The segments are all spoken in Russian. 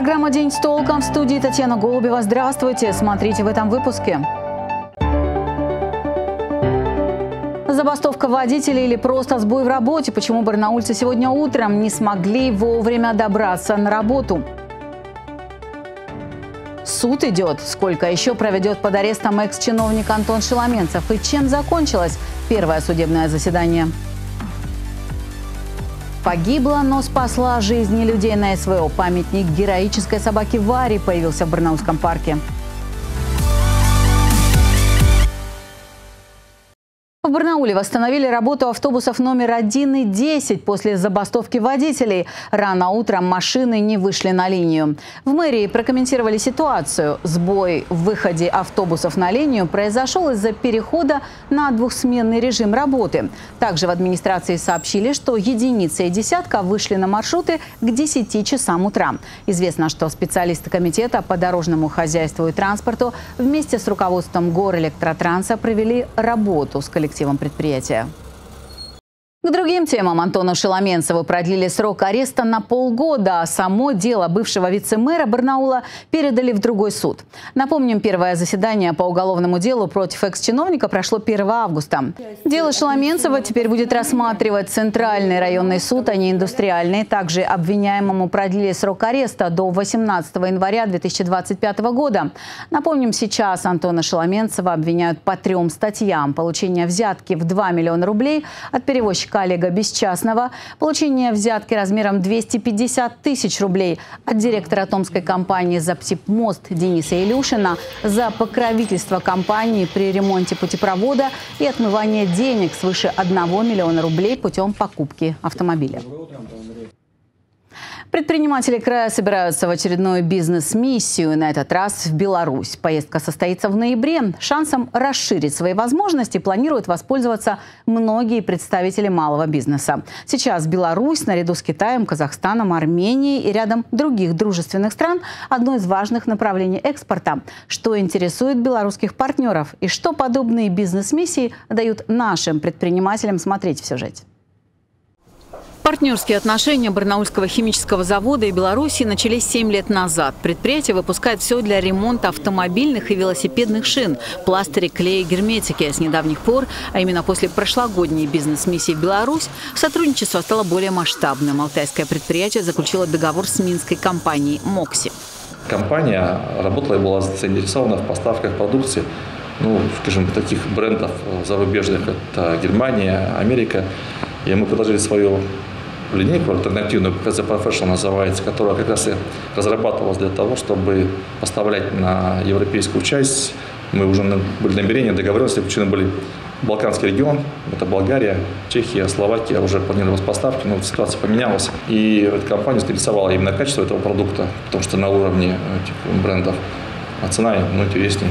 Программа «День с толком», в студии Татьяна Голубева. Здравствуйте. Смотрите в этом выпуске. Забастовка водителей или просто сбой в работе? Почему барнаульцы сегодня утром не смогли вовремя добраться на работу? Суд идет. Сколько еще проведет под арестом экс-чиновник Антон Шеломенцев? И чем закончилось первое судебное заседание? Погибла, но спасла жизни людей на СВО. Памятник героической собаке Варе появился в Барнаульском парке. В Барнауле восстановили работу автобусов номер 1 и 10 после забастовки водителей. Рано утром машины не вышли на линию. В мэрии прокомментировали ситуацию. Сбой в выходе автобусов на линию произошел из-за перехода на двухсменный режим работы. Также в администрации сообщили, что единица и десятка вышли на маршруты к 10 часам утра. Известно, что специалисты комитета по дорожному хозяйству и транспорту вместе с руководством Горэлектротранса провели работу с коллективом предприятия. К другим темам. Антону Шеломенцеву продлили срок ареста на полгода, а само дело бывшего вице-мэра Барнаула передали в другой суд. Напомним, первое заседание по уголовному делу против экс-чиновника прошло 1 августа. Дело Шеломенцева теперь будет рассматривать Центральный районный суд, а не индустриальный. Также обвиняемому продлили срок ареста до 18 января 2025 года. Напомним, сейчас Антона Шеломенцева обвиняют по 3 статьям: получение взятки в 2 миллиона рублей от перевозчика Олега Бесчастного, получение взятки размером 250 тысяч рублей от директора томской компании «Заптипмост» Дениса Илюшина за покровительство компании при ремонте путепровода и отмывание денег свыше 1 миллиона рублей путем покупки автомобиля. Предприниматели края собираются в очередную бизнес-миссию, на этот раз в Беларусь. Поездка состоится в ноябре. Шансом расширить свои возможности планируют воспользоваться многие представители малого бизнеса. Сейчас Беларусь наряду с Китаем, Казахстаном, Арменией и рядом других дружественных стран – одно из важных направлений экспорта. Что интересует белорусских партнеров и что подобные бизнес-миссии дают нашим предпринимателям, смотреть в сюжете. Партнерские отношения Барнаульского химического завода и Беларуси начались 7 лет назад. Предприятие выпускает все для ремонта автомобильных и велосипедных шин, пластыри, клея, герметики. С недавних пор, а именно после прошлогодней бизнес-миссии в Беларусь, сотрудничество стало более масштабным. Алтайское предприятие заключило договор с минской компанией «Мокси». Компания работала и была заинтересована в поставках продукции, скажем, таких брендов зарубежных. Это Германия, Америка. И мы предложили свою линейку альтернативную, The Professional называется, которая как раз и разрабатывалась для того, чтобы поставлять на европейскую часть. Мы уже были намерения, договоренности заключены были. Балканский регион, это Болгария, Чехия, Словакия, уже планировалась поставки, но ситуация поменялась. И эта компания заинтересовала именно качество этого продукта, потому что на уровне этих брендов, а цена интереснее.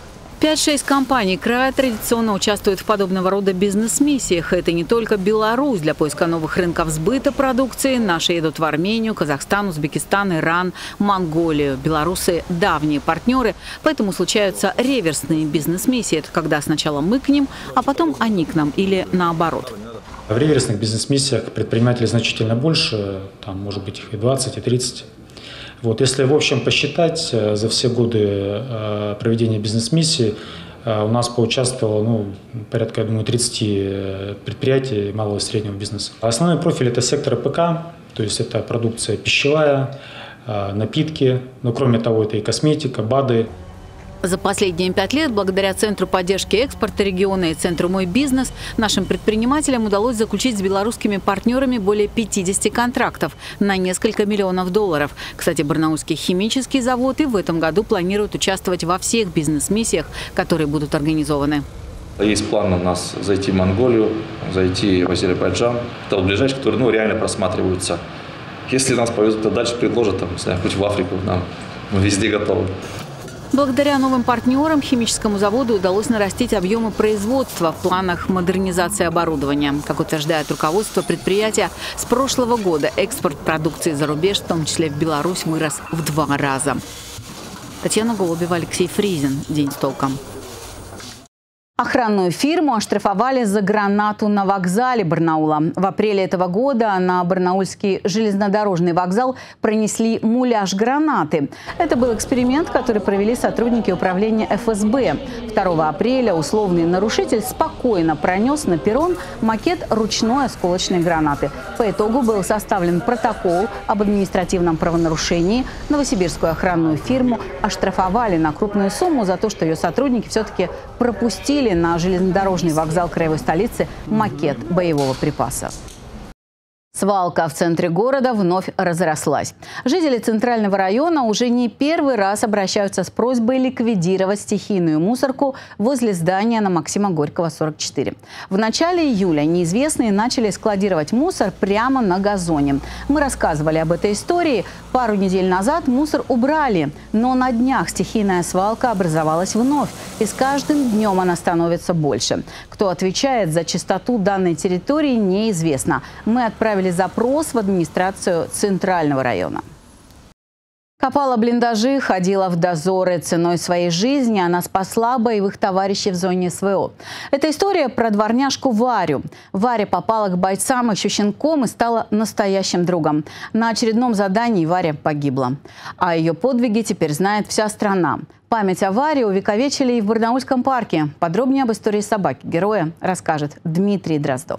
5-6 компаний края традиционно участвуют в подобного рода бизнес-миссиях. Это не только Беларусь. Для поиска новых рынков сбыта продукции наши едут в Армению, Казахстан, Узбекистан, Иран, Монголию. Белорусы – давние партнеры, поэтому случаются реверсные бизнес-миссии. Это когда сначала мы к ним, а потом они к нам или наоборот. В реверсных бизнес-миссиях предпринимателей значительно больше, там может быть их и 20, и 30. Если в общем посчитать, за все годы проведения бизнес-миссии у нас поучаствовало порядка, я думаю, 30 предприятий малого и среднего бизнеса. Основной профиль – это сектор ПК, то есть это продукция пищевая, напитки, но кроме того это и косметика, БАДы. За последние 5 лет, благодаря Центру поддержки экспорта региона и Центру «Мой бизнес», нашим предпринимателям удалось заключить с белорусскими партнерами более 50 контрактов на несколько миллионов долларов. Кстати, Барнаульский химический завод и в этом году планирует участвовать во всех бизнес-миссиях, которые будут организованы. Есть план у нас зайти в Монголию, зайти в Азербайджан. Это ближайшие, которые реально просматриваются. Если нас повезут, то дальше предложат, хоть в Африку, мы везде готовы. Благодаря новым партнерам химическому заводу удалось нарастить объемы производства в планах модернизации оборудования. Как утверждает руководство предприятия, с прошлого года экспорт продукции за рубеж, в том числе в Беларусь, вырос в 2 раза. Татьяна Голубева, Алексей Фризин. День с толком. Охранную фирму оштрафовали за гранату на вокзале Барнаула. В апреле этого года на барнаульский железнодорожный вокзал пронесли муляж гранаты. Это был эксперимент, который провели сотрудники управления ФСБ. 2 апреля условный нарушитель спокойно пронес на перрон макет ручной осколочной гранаты. По итогу был составлен протокол об административном правонарушении. Новосибирскую охранную фирму оштрафовали на крупную сумму за то, что ее сотрудники все-таки пропустили на железнодорожный вокзал краевой столицы макет боевого припаса. Свалка в центре города вновь разрослась. Жители Центрального района уже не первый раз обращаются с просьбой ликвидировать стихийную мусорку возле здания на Максима Горького, 44. В начале июля неизвестные начали складировать мусор прямо на газоне. Мы рассказывали об этой истории. Пару недель назад мусор убрали, но на днях стихийная свалка образовалась вновь. И с каждым днем она становится больше. Кто отвечает за чистоту данной территории, неизвестно. Мы отправили запрос в администрацию Центрального района. Копала блиндажи, ходила в дозоры. Ценой своей жизни она спасла боевых товарищей в зоне СВО. Это история про дворняжку Варю. Варя попала к бойцам еще щенком и стала настоящим другом. На очередном задании Варя погибла. А ее подвиги теперь знает вся страна. Память о Варе увековечили и в Барнаульском парке. Подробнее об истории собаки-героя расскажет Дмитрий Дроздов.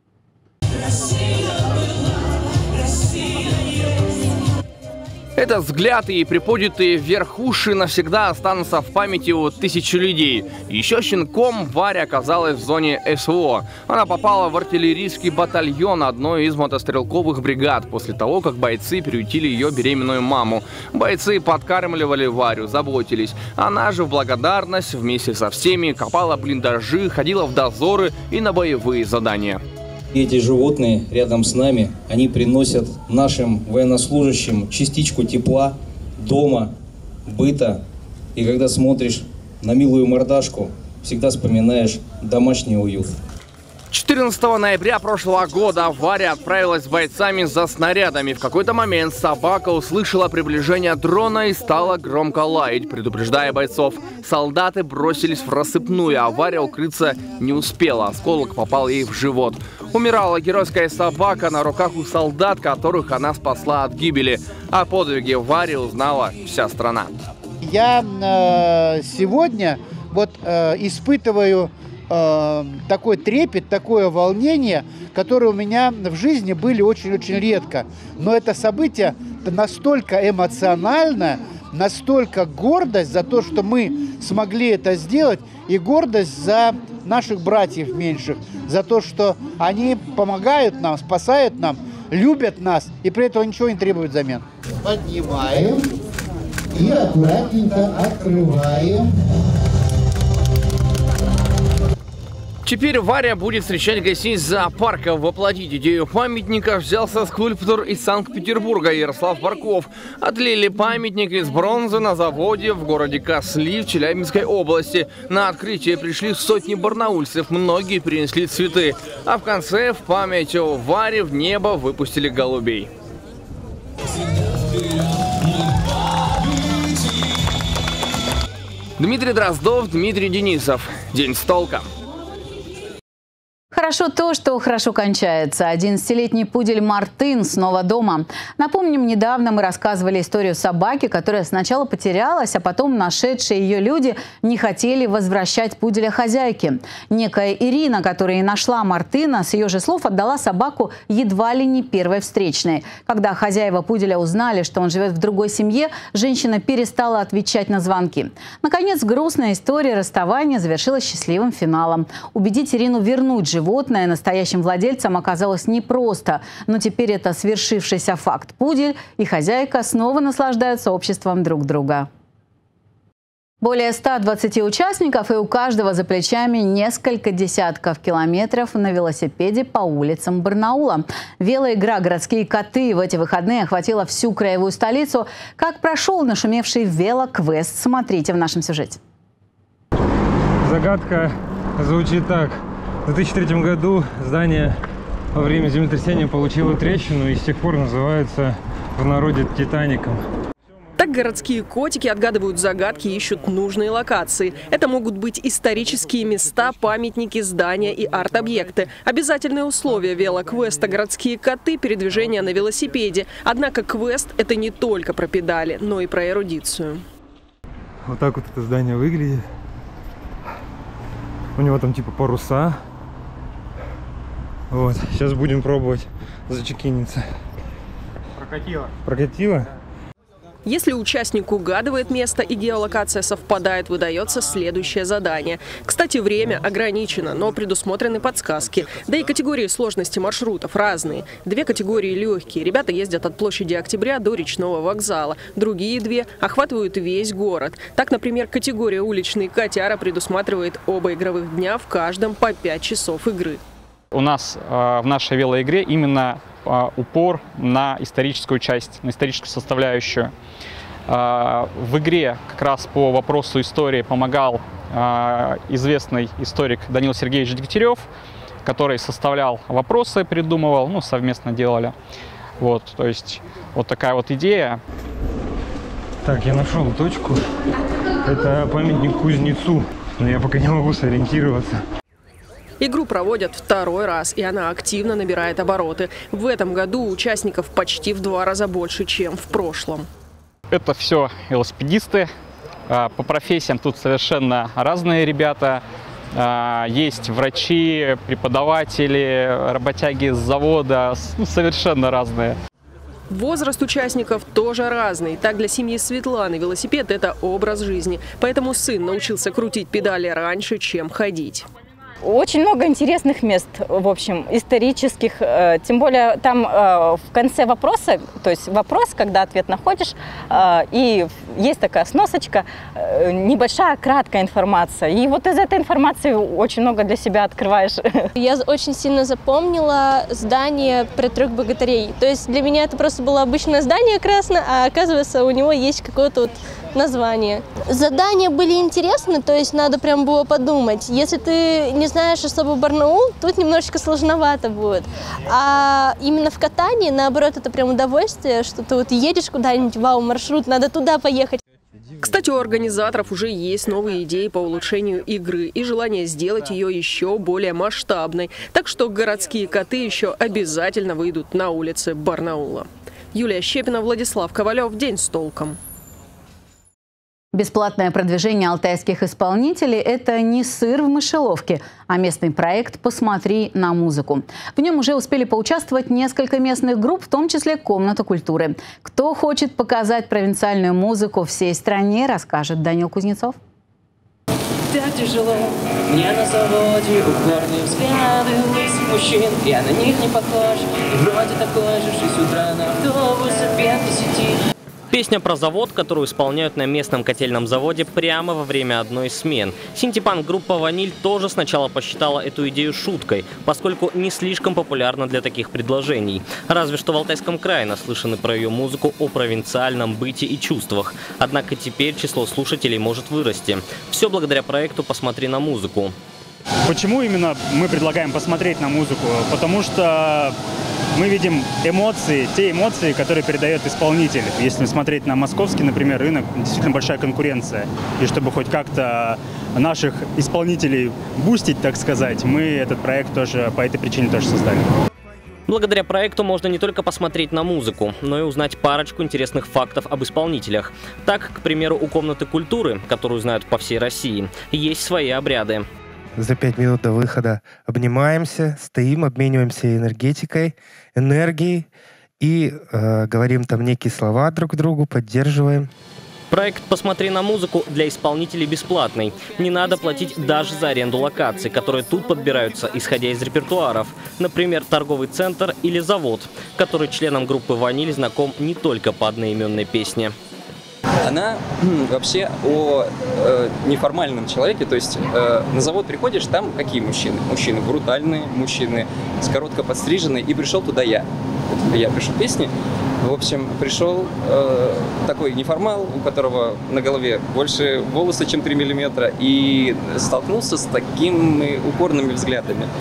Этот взгляд и приподнятые вверх уши навсегда останутся в памяти у тысячи людей. Еще щенком Варя оказалась в зоне СВО. Она попала в артиллерийский батальон одной из мотострелковых бригад после того, как бойцы приютили ее беременную маму. Бойцы подкармливали Варю, заботились. Она же в благодарность вместе со всеми копала блиндажи, ходила в дозоры и на боевые задания. Эти животные рядом с нами, они приносят нашим военнослужащим частичку тепла, дома, быта. И когда смотришь на милую мордашку, всегда вспоминаешь домашний уют. 14 ноября прошлого года Варя отправилась с бойцами за снарядами. В какой-то момент собака услышала приближение дрона и стала громко лаять, предупреждая бойцов. Солдаты бросились в рассыпную, а Варя укрыться не успела. Осколок попал ей в живот. Умирала геройская собака на руках у солдат, которых она спасла от гибели. О подвиге Вари узнала вся страна. Я сегодня испытываю такой трепет, такое волнение, которые у меня в жизни были очень-очень редко. Но это событие настолько эмоциональное, настолько гордость за то, что мы смогли это сделать, и гордость за наших братьев меньших, за то, что они помогают нам, спасают нам, любят нас, и при этом ничего не требуют взамен. Поднимаем и аккуратненько открываем. Теперь Варя будет встречать гостей зоопарка. Воплотить идею памятника взялся скульптор из Санкт-Петербурга Ярослав Барков. Отлили памятник из бронзы на заводе в городе Касли в Челябинской области. На открытие пришли сотни барнаульцев, многие принесли цветы. А в конце, в память о Варе, в небо выпустили голубей. Дмитрий Дроздов, Дмитрий Денисов. День с толком. Хорошо то, что хорошо кончается. 11-летний пудель Мартын снова дома. Напомним, недавно мы рассказывали историю собаки, которая сначала потерялась, а потом нашедшие ее люди не хотели возвращать пуделя хозяйке. Некая Ирина, которая и нашла Мартына, с ее же слов отдала собаку едва ли не первой встречной. Когда хозяева пуделя узнали, что он живет в другой семье, женщина перестала отвечать на звонки. Наконец, грустная история расставания завершилась счастливым финалом. Убедить Ирину вернуть животное настоящим владельцам оказалось непросто. Но теперь это свершившийся факт. Пудель и хозяйка снова наслаждаются обществом друг друга. Более 120 участников, и у каждого за плечами несколько десятков километров на велосипеде по улицам Барнаула. Велоигра «Городские коты» в эти выходные охватила всю краевую столицу. Как прошел нашумевший велоквест, смотрите в нашем сюжете. Загадка звучит так. В 2003 году здание во время землетрясения получило трещину и с тех пор называется в народе «Титаником». Так городские котики отгадывают загадки и ищут нужные локации. Это могут быть исторические места, памятники, здания и арт-объекты. Обязательное условие велоквеста «Городские коты» – передвижение на велосипеде. Однако квест – это не только про педали, но и про эрудицию. Вот так вот это здание выглядит. У него там типа паруса. Вот, сейчас будем пробовать зачекиниться. Прокатило? Если участник угадывает место и геолокация совпадает, выдается следующее задание. Кстати, время ограничено, но предусмотрены подсказки. Да и категории сложности маршрутов разные. 2 категории легкие. Ребята ездят от площади Октября до Речного вокзала. Другие 2 охватывают весь город. Так, например, категория уличный котяра предусматривает оба игровых дня, в каждом по 5 часов игры. У нас в нашей велоигре именно упор на историческую часть, на историческую составляющую. В игре как раз по вопросу истории помогал известный историк Данил Сергеевич Дегтярев, который составлял вопросы, придумывал, ну, совместно делали. Вот, то есть вот такая вот идея. Так, я нашел точку. Это памятник кузнецу, но я пока не могу сориентироваться. Игру проводят 2-й раз, и она активно набирает обороты. В этом году участников почти в 2 раза больше, чем в прошлом. Это все велосипедисты. По профессиям тут совершенно разные ребята. Есть врачи, преподаватели, работяги с завода, ну, совершенно разные. Возраст участников тоже разный. Так, для семьи Светланы велосипед – это образ жизни. Поэтому сын научился крутить педали раньше, чем ходить. Очень много интересных мест, в общем, исторических. Тем более там в конце вопроса, то есть вопрос, когда ответ находишь, и есть такая сносочка, небольшая, краткая информация. И вот из этой информации очень много для себя открываешь. Я очень сильно запомнила здание про 3 богатырей. То есть для меня это просто было обычное здание красное, а оказывается у него есть какое-то вот название. Задания были интересны, то есть надо прям было подумать. Если ты не знаешь особо Барнаул, тут немножечко сложновато будет. А именно в катании, наоборот, это прям удовольствие, что ты вот едешь куда-нибудь, вау, маршрут, надо туда поехать. Кстати, у организаторов уже есть новые идеи по улучшению игры и желание сделать ее еще более масштабной. Так что городские коты еще обязательно выйдут на улицы Барнаула. Юлия Щепина, Владислав Ковалев. День с толком. Бесплатное продвижение алтайских исполнителей – это не сыр в мышеловке, а местный проект «Посмотри на музыку». В нем уже успели поучаствовать несколько местных групп, в том числе «Комната культуры». Кто хочет показать провинциальную музыку всей стране, расскажет Данил Кузнецов. Так тяжело мне на заводе, упорные взгляды лысых мужчин. Я на них не похож, и вроде такой же, 6 утра на автобусе без 10. Песня про завод, которую исполняют на местном котельном заводе прямо во время одной из смен. Синтепанк-группа «Ваниль» тоже сначала посчитала эту идею шуткой, поскольку не слишком популярна для таких предложений. Разве что в Алтайском крае наслышаны про ее музыку о провинциальном быте и чувствах. Однако теперь число слушателей может вырасти. Все благодаря проекту «Посмотри на музыку». Почему именно мы предлагаем посмотреть на музыку? Потому что мы видим эмоции, те эмоции, которые передает исполнитель. Если смотреть на московский, например, рынок, действительно большая конкуренция. И чтобы хоть как-то наших исполнителей бустить, так сказать, мы этот проект тоже по этой причине тоже создали. Благодаря проекту можно не только посмотреть на музыку, но и узнать парочку интересных фактов об исполнителях. Так, к примеру, у «Комнаты культуры», которую знают по всей России, есть свои обряды. За 5 минут до выхода обнимаемся, стоим, обмениваемся энергией и говорим там некие слова друг другу, поддерживаем. Проект «Посмотри на музыку» для исполнителей бесплатный. Не надо платить даже за аренду локаций, которые тут подбираются, исходя из репертуаров. Например, торговый центр или завод, который членам группы «Ваниль» знаком не только по одноименной песне. Она вообще о неформальном человеке, то есть на завод приходишь, там какие мужчины? Мужчины брутальные, мужчины с коротко подстриженные, и пришел туда я. Вот я пишу песни, в общем, пришел такой неформал, у которого на голове больше волоса, чем 3 миллиметра, и столкнулся с такими упорными взглядами.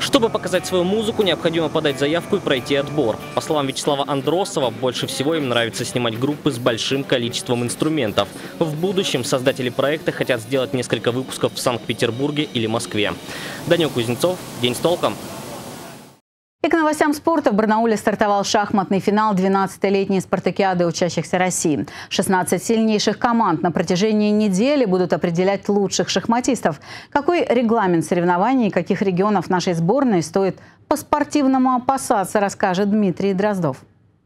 Чтобы показать свою музыку, необходимо подать заявку и пройти отбор. По словам Вячеслава Андросова, больше всего им нравится снимать группы с большим количеством инструментов. В будущем создатели проекта хотят сделать несколько выпусков в Санкт-Петербурге или Москве. Данил Кузнецов, День с толком. И к новостям спорта. В Барнауле стартовал шахматный финал 12-летней спартакиады учащихся России. 16 сильнейших команд на протяжении недели будут определять лучших шахматистов. Какой регламент соревнований и каких регионов нашей сборной стоит по-спортивному опасаться, расскажет Дмитрий Дроздов.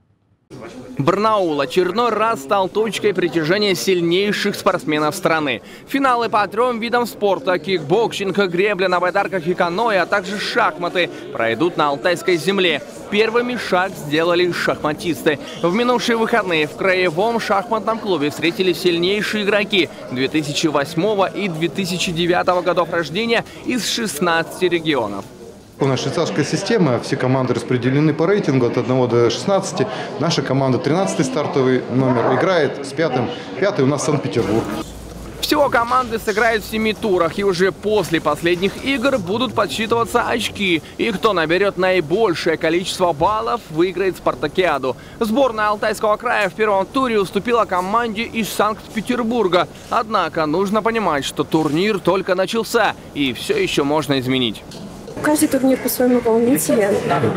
Барнаул очередной раз стал точкой притяжения сильнейших спортсменов страны. Финалы по 3 видам спорта – кикбоксинг, гребля на байдарках и каноэ, а также шахматы – пройдут на Алтайской земле. Первыми шаг сделали шахматисты. В минувшие выходные в Краевом шахматном клубе встретились сильнейшие игроки 2008 и 2009 годов рождения из 16 регионов. У нас швейцарская система, все команды распределены по рейтингу от 1 до 16. Наша команда 13-й стартовый номер играет с 5-м. 5-й у нас Санкт-Петербург. Всего команды сыграют в 7 турах, и уже после последних игр будут подсчитываться очки. И кто наберет наибольшее количество баллов, выиграет спартакиаду. Сборная Алтайского края в первом туре уступила команде из Санкт-Петербурга. Однако нужно понимать, что турнир только начался, и все еще можно изменить. Каждый турнир по-своему волнителен.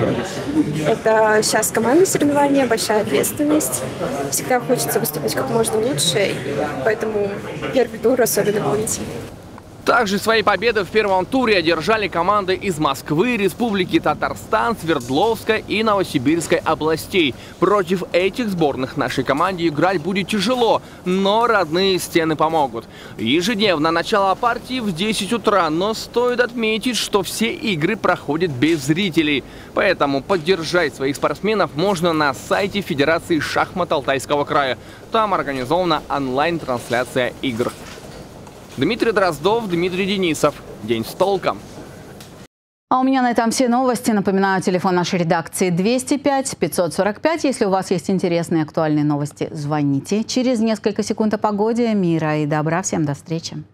Это сейчас командные соревнования, большая ответственность. Всегда хочется выступить как можно лучше, поэтому первый тур особенно волнительный. Также свои победы в первом туре одержали команды из Москвы, Республики Татарстан, Свердловской и Новосибирской областей. Против этих сборных нашей команде играть будет тяжело, но родные стены помогут. Ежедневно начало партии в 10 утра, но стоит отметить, что все игры проходят без зрителей. Поэтому поддержать своих спортсменов можно на сайте Федерации шахмат Алтайского края. Там организована онлайн-трансляция игр. Дмитрий Дроздов, Дмитрий Денисов. День с толком. А у меня на этом все новости. Напоминаю, телефон нашей редакции 205 545. Если у вас есть интересные актуальные новости, звоните. Через несколько секунд о погоде, мира и добра. Всем до встречи.